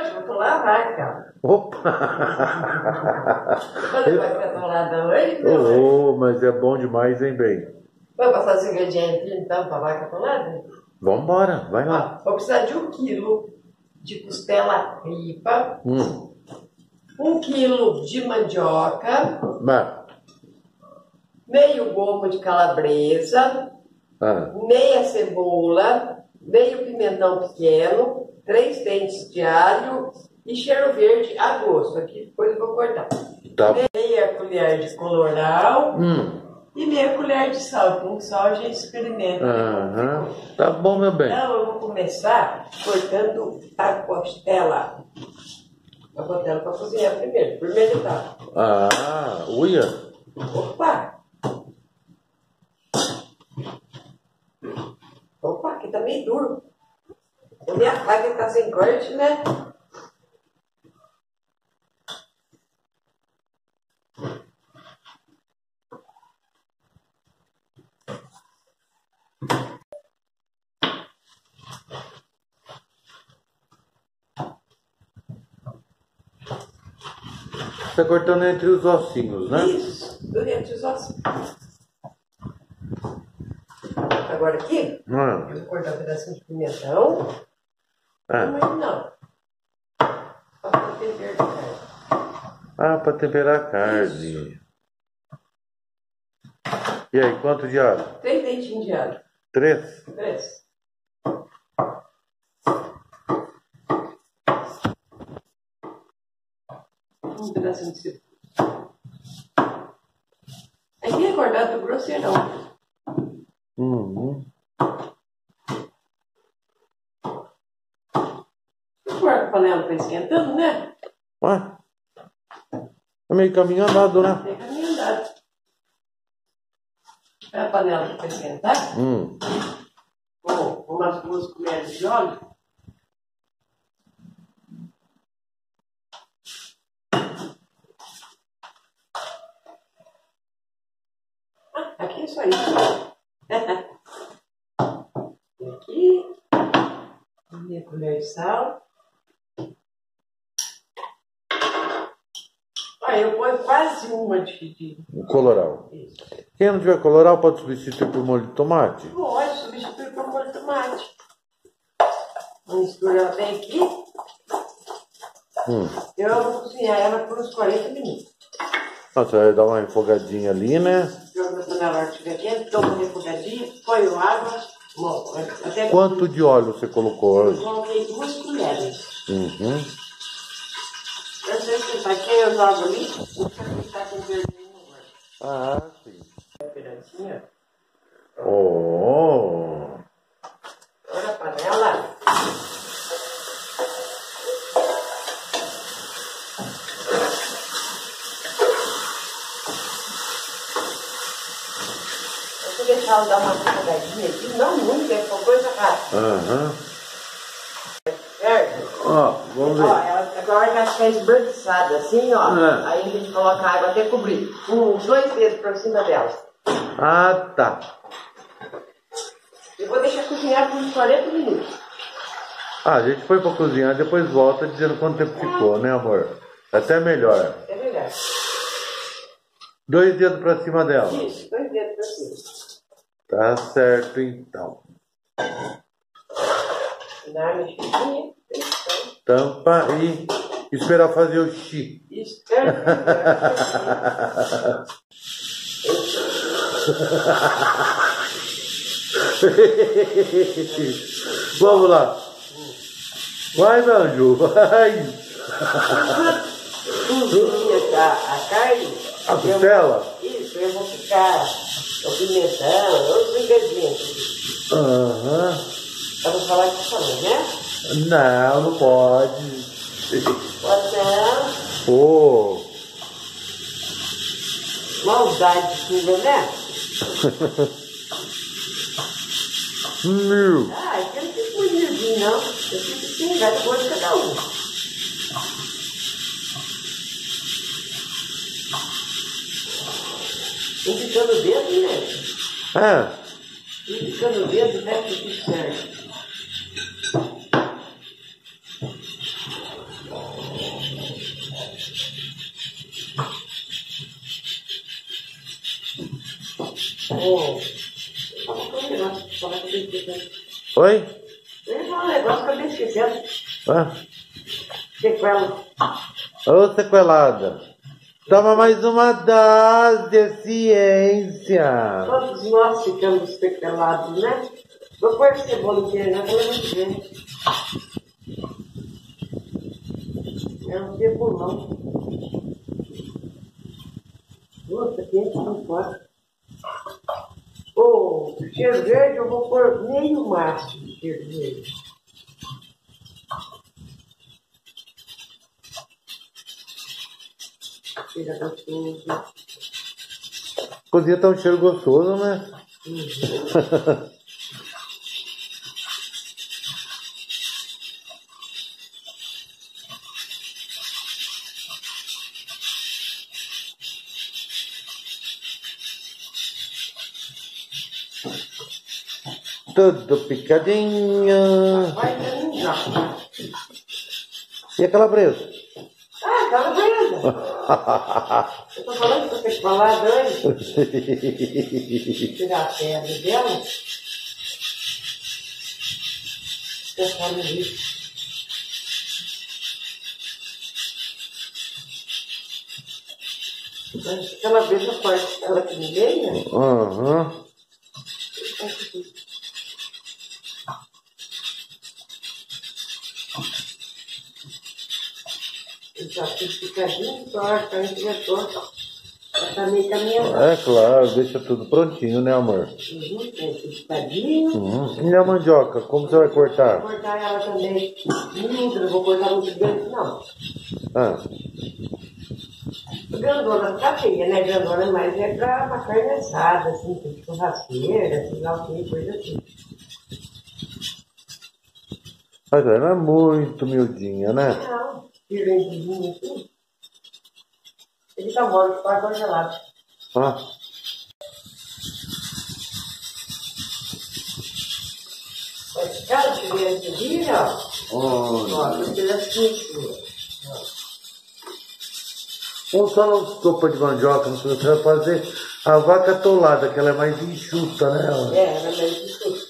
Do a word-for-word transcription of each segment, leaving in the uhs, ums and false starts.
hoje, vou tolar a vaca. Opa! Você vai ficar tolada hoje? Oh, mas é bom demais, hein, bem? Vai passar os ingredientes então pra vaca tolada? Vambora, vai lá. Ó, vou precisar de um quilo de costela ripa, Hum. um quilo de mandioca, Mas, meio gomo de calabresa, ah, meia cebola, meio pimentão pequeno, três dentes de alho e cheiro verde a gosto. Aqui depois eu vou cortar. tá. Meia colher de colorau Hum. e meia colher de sal. Com sal a gente experimenta. Aham. Tá bom, meu bem. Então eu vou começar cortando a costela. A costela para cozinhar primeiro. Primeiro etapa. Ah, uia. Opa! Opa, aqui tá meio duro. A minha faca tá sem corte, né? Você tá cortando entre os ossinhos, né? Isso, durante os ossos. Agora aqui, Hum. eu vou cortar um pedacinho de pimentão. Ah. Não, não. Para tempero de carne. Ah, pra temperar a carne. E aí, quanto de alho? Três dentinhos de alho. Três? Três. Um pedacinho de cebola. Aqui é cortado grosseirão. Uhum. A panela tá esquentando, né? Ué? É meio caminho andado, né? Tem caminho andado. A panela para esquentar. Hum. Com umas duas colheres de óleo. Ah, aqui é só isso. Aqui. Meia colher de sal. Ah, eu ponho quase uma de, de... O coloral. Isso. Quem não tiver coloral pode substituir por molho de tomate? Pode substituir por molho de tomate. Vou misturar bem aqui. Hum. Eu vou cozinhar ela por uns quarenta minutos. Ah, você vai dar uma refogadinha ali, né? Jogo na panela estiver quente, dou uma refogadinha, ponho água. Bom, até Quanto de óleo você colocou eu hoje? coloquei duas colheres. Uhum. Eu sei que tá quem eu jogo ali, não precisa ficar com vermelho no olho. Ah, sim. Um pedacinho. Oh. Agora a panela. Eu vou deixar ela dar uma refogadinha aqui, não muito, é uma coisa rápida. Aham. Certo? Ó, vamos Ó, ver. ela agora já fica esbranquiçada assim, ó. É. Aí a gente coloca a água até cobrir. Uns dois dedos por cima dela. Ah, tá. Eu vou deixar cozinhar por uns quarenta minutos. Ah, a gente foi pra cozinhar, depois volta dizendo quanto tempo ficou, né, amor? Até melhor. É verdade. Dois dedos pra cima dela. Isso, dois dedos por cima. Tá certo, então. Na mexidinha. Tampa e esperar fazer o xi. Isso, Vamos lá. Vai, meu anjo, vai. Cozinha a, a carne. A costela? Eu, isso, eu vou ficar o pimentão, outros ingredientes. Aham. Eu vou falar que falou, né? Não, não pode. Pode não. Pô. Maldade sua, né? Meu. Ah, eu não fico muito nervinho, não. Eu fico assim, vai depois de cada um. Um picando o dedo, né? É. Um picando o dedo, né? Que fica certo. Oi? Eu ia falar um negócio que eu acabei esquecendo. Ah. Sequela. Ô, sequelada. Toma mais uma dose de ciência. Todos nós ficamos sequelados, né? Vou pôr cebola inteira, né? Pelo amor de Deus. Eu não sei por não. Nossa, quente não pode. Ô, cheiro verde eu vou pôr meio maço de cheiro verde. Cheira gostoso. Cozinha tá um cheiro gostoso, né? Uhum. Tudo picadinho. Vai ter já. E a calabresa? Ah, calabresa. Eu tô falando que você tem que falar, Dani. Tirar a pedra dela. Pensar no lixo. Calabresa forte, ela que me veio. Aham. Eu já fiz picadinho, torta, a gente já torta. Já tá meio caminhando. É claro, deixa tudo prontinho, né, amor? Uhum, tem picadinho. Uhum. E a mandioca, como você vai cortar? Vou cortar ela também. Muito, não vou cortar muito grande, não. Ah. Grandona tá feia, né? Grandona, mas é pra uma carne assada, assim, com churrasqueira, sei lá o que, coisa assim. Mas ela é muito miudinha, né? Não, pirentezinho assim. Ele tá morto, tá congelado. Ah. Vai ficar o pirentezinho, ó. Oh. Ó, tem pedacinho. Ou só na sopa de mandioca, não sei, você vai fazer a vaca atolada, que ela é mais enxuta, né? É, ela é mais enxuta.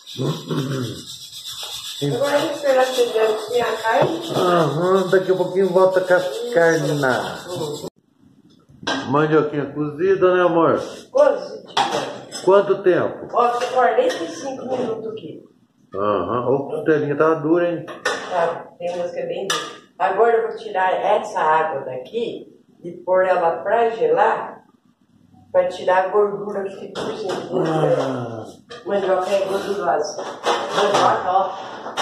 Agora a gente esperar chegar assim a carne. Aham, daqui a pouquinho volta com a carne na. Mandioquinha cozida, né, amor? Cozidinha. Quanto tempo? Ó, quarenta e cinco minutos aqui. Aham, ô, costelinha tava dura, hein? Tá, tem umas que é bem dura. Agora eu vou tirar essa água daqui e pôr ela pra gelar, para tirar a gordura que fica por cima. Ah. Mandioca é gordurosa. Mandioca, ó.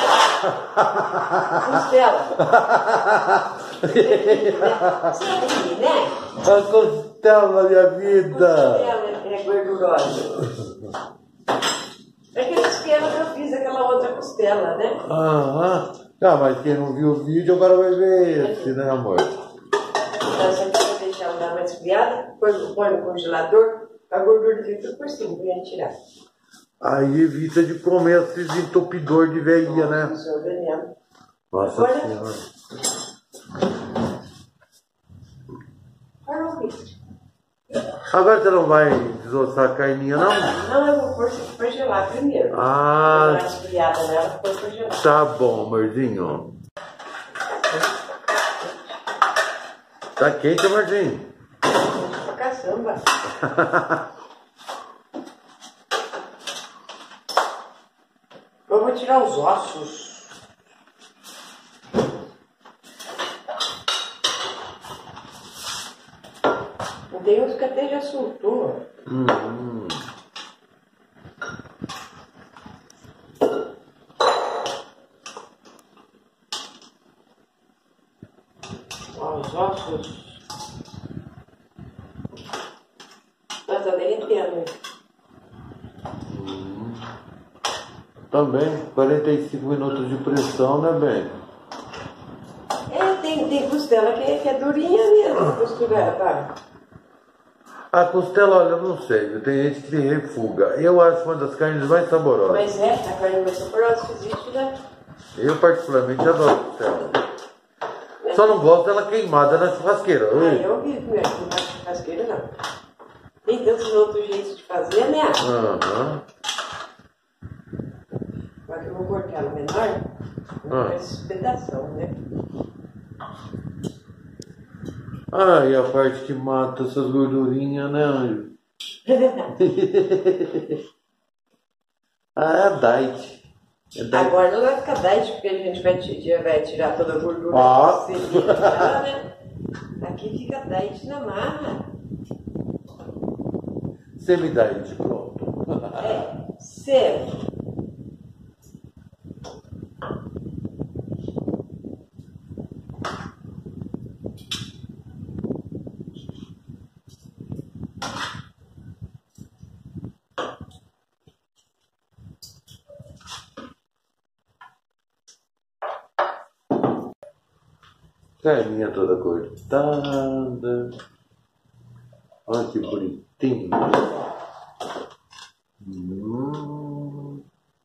Costela. Sabe, né? A costela, minha vida. Costela é gordurosa. É que costela que eu fiz aquela outra costela, né? Aham. Ah, mas quem não viu o vídeo agora vai ver esse, né, amor? Então, essa aqui eu vou deixar ela dar mais esfriada, põe, põe no congelador, a gordura fica tudo por cima, pra gente tirar. Aí evita de comer esses entupidor de veia, né? Isso é o veneno. Nossa Agora, Senhora. Agora o bicho. Agora você não vai desossar a carninha, não? Não, eu vou pôr pra gelar primeiro. Ah. Vou dar uma esfriada nela, depois pra gelar. Tá bom, amorzinho. Tá quente, amorzinho? Pra caçamba. Eu vou tirar os ossos. Tem uns que até já soltou. Hum. Ó, os ossos. Mas tá derretendo. Hum. Também, quarenta e cinco minutos de pressão, né, bem? É, tem, tem costela que é, que é durinha mesmo, costura, tá? A costela, olha, eu não sei, tem gente que refuga. Eu acho uma das carnes mais saborosas. Mas é, a carne mais saborosa que existe, né? Eu particularmente adoro costela. Só não gosto dela queimada na churrasqueira. Ah, Ui. eu vi, né? Não gosto de churrasqueira, não. Tem tantos outros jeitos de fazer, né? Aham. ela menor, Ah. faz pedação, né? Ah, e a parte que mata essas gordurinhas, né, Anjo? Ah, é a diet. É diet. Agora não vai ficar diet, porque a gente vai, tirar, vai tirar toda a gordura Ah. dela, né? Aqui fica diet na marra. Semi-diet, pronto. É, semi. Carinha toda cortada. Olha que bonitinho. Hum.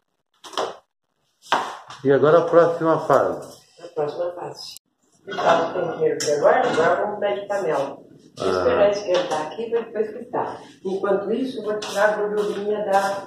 E agora a próxima fase. A próxima fase. Fritar o tempero que agora, agora vamos dar de panela. Vou esperar esquentar aqui para depois fritar. Enquanto isso, eu vou tirar a gordurinha da...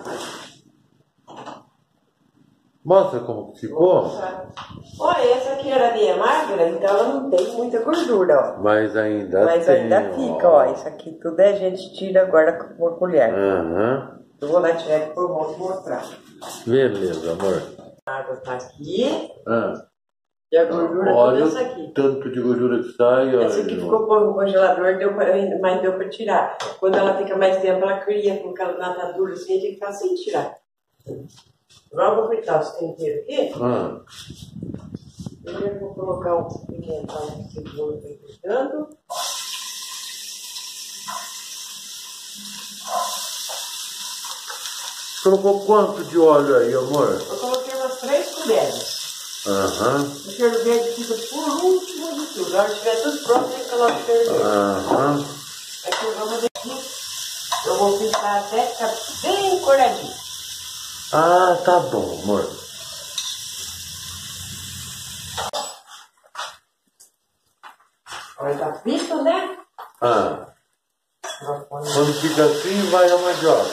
Mostra como que ficou. Olha, essa aqui era de magra, então ela não tem muita gordura, ó. Mas ainda Mas tem, ainda fica, ó. Isso aqui tudo a gente tira agora com a colher. Aham. Eu vou lá tirar aqui por volta e mostrar. Beleza, amor. A água tá aqui. Ah. E a gordura Olha toda essa aqui. tanto de gordura que sai. Essa aqui ficou no congelador, deu pra, mas deu para tirar. Quando ela fica mais tempo, ela cria, porque ela tá dura assim, a gente tem que ficar sem tirar. Agora eu vou fritar os temperos aqui. Ah. Primeiro eu vou colocar um pimentão de cebola fritando. Colocou quanto de óleo aí, amor? Eu coloquei umas três colheres. Aham. O cheiro verde fica por último de tudo. Na hora que estiver tudo pronto, você coloca o cheiro verde. Aham. Aqui vamos aqui. Eu vou fritar até ficar bem coradinho. Ah, tá bom, amor. Olha, tá frito, né? Ah. Quando Quando fica assim, vai a mandioca.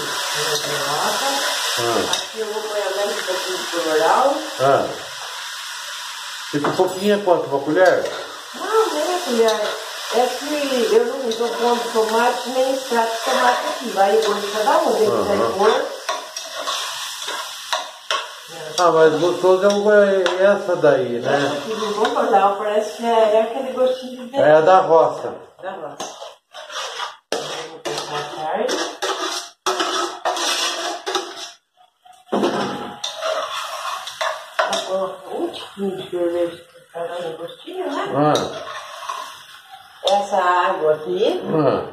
Ah. aqui eu vou pôr mais um pouquinho de floral. Ah. Esse pouquinho é quanto? Uma colher? Não, nem a colher. É que eu não estou pondo tomate nem extrato de tomate aqui. Vai pôr de cada um, ele vai Aham. pôr. Ah, mas gostoso é essa daí, Essa né? aqui não vou botar, parece que é, é aquele gostinho de É a da roça. da roça. Vou colocar a carne. Vou colocar um tiquinho de cerveja para dar um gostinho, né? Ah. Essa água aqui, Ah.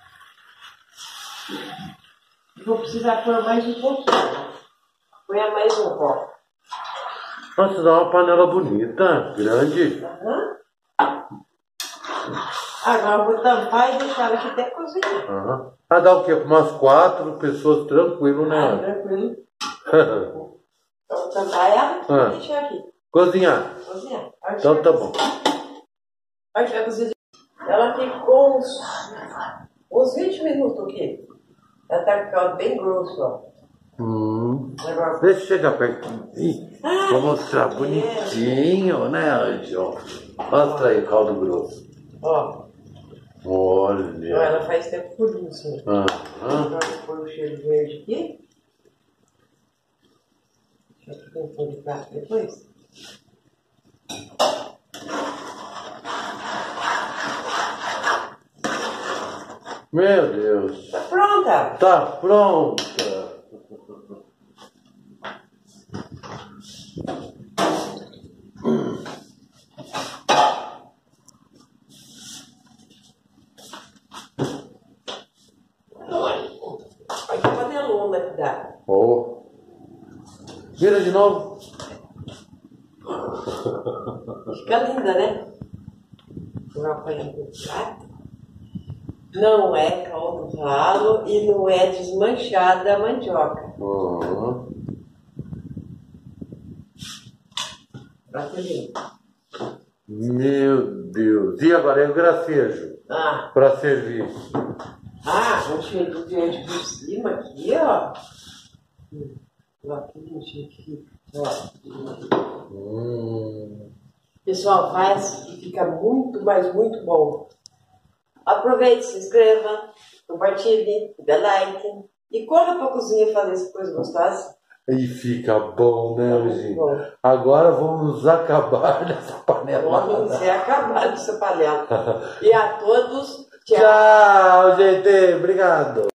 vou precisar pôr mais um pouquinho. Põe mais um copo. Nossa, dá uma panela bonita, grande. Aham. Agora eu vou tampar e deixar ela aqui até cozinhar. Aham. Ah, dá o quê? Umas quatro pessoas tranquilo, Ah, né? tranquilo. Então, vou tampar ela Ah. e deixar aqui. Cozinhar. Cozinhar. Então tá bom. Aí vai cozinhar. Ela ficou uns, uns vinte minutos aqui. Ela tá ficando bem grosso, ó. Hum. Agora, Deixa eu chegar pertinho. Ih, Ai, vou mostrar que bonitinho, né, Anjo? Mostra aí, caldo grosso. ó. Ó, Olha. ela faz tempo por isso. Né? Aham. Agora eu vou pôr o cheiro verde aqui. Deixa eu pôr de prato depois. Meu Deus. Tá pronta! Tá pronta. Olha que panelona que dá. Oh. Vira de novo. Fica linda, né? Agora põe no prato. Não é caldo ralo e não é desmanchada a mandioca. Uhum. Prato lindo. Meu Deus. E agora é o gracejo Ah, para servir. ah, um cheiro de verde por cima aqui, ó. Ó, que lindo que fica. Hum. Pessoal, faz que fica muito, mas muito bom. Aproveite, se inscreva, compartilhe, dê like e corra para a cozinha fazer essa coisa gostosa. E fica bom, né, Tá Luizinho? bom. Agora vamos acabar nessa panela. Vamos acabar dessa panela. E a todos, tchau. Tchau, gente. Obrigado.